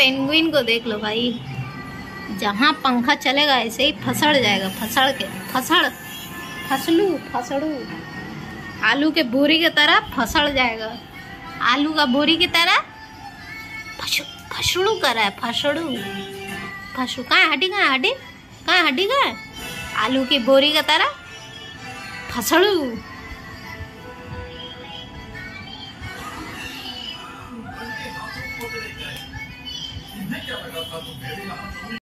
Penguin को देख लो भाई, जहाँ पंखा चलेगा ऐसे ही फसड़ जाएगा, फसड़ के फसड़ू आलू के बोरी की तरह फसड़ जाएगा। आलू का बोरी की तरह फसड़ू कर रहा है, फसड़ू कहाँ हड्डी आलू की बोरी की तरह फसड़ू।